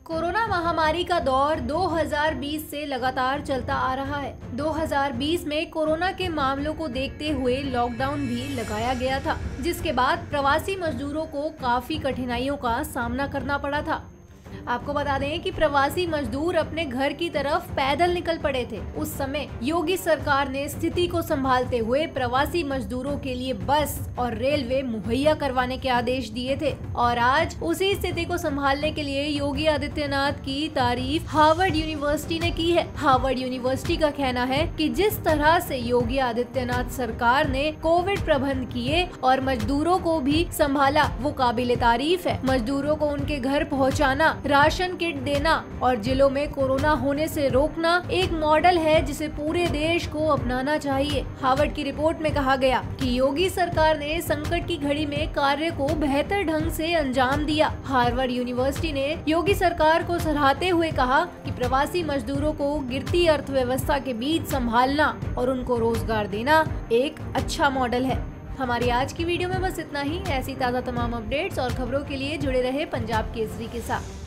Corona महामारी का दौर 2020 से लगातार चलता आ रहा है। 2020 में कोरोना के मामलों को देखते हुए लॉकडाउन भी लगाया गया था, जिसके बाद प्रवासी मजदूरों को काफी कठिनाइयों का सामना करना पड़ा था। आपको बता दें कि प्रवासी मजदूर अपने घर की तरफ पैदल निकल पड़े थे। उस समय योगी सरकार ने स्थिति को संभालते हुए प्रवासी मजदूरों के लिए बस और रेलवे मुहैया करवाने के आदेश दिए थे और आज उसी स्थिति को संभालने के लिए योगी आदित्यनाथ की तारीफ हार्वर्ड यूनिवर्सिटी ने की है। हार्वर्ड यूनिवर्सिटी का कहना है कि जिस तरह से योगी आदित्यनाथ सरकार ने कोविड प्रबंध किए और मजदूरों को भी संभाला, वो काबिले तारीफ है। मजदूरों को उनके घर पहुँचाना, राशन किट देना और जिलों में कोरोना होने से रोकना एक मॉडल है जिसे पूरे देश को अपनाना चाहिए। हार्वर्ड की रिपोर्ट में कहा गया कि योगी सरकार ने संकट की घड़ी में कार्य को बेहतर ढंग से अंजाम दिया। हार्वर्ड यूनिवर्सिटी ने योगी सरकार को सराहते हुए कहा कि प्रवासी मजदूरों को गिरती अर्थव्यवस्था के बीच संभालना और उनको रोजगार देना एक अच्छा मॉडल है। हमारी आज की वीडियो में बस इतना ही। ऐसी ताज़ा तमाम अपडेट्स और खबरों के लिए जुड़े रहे पंजाब केसरी के साथ।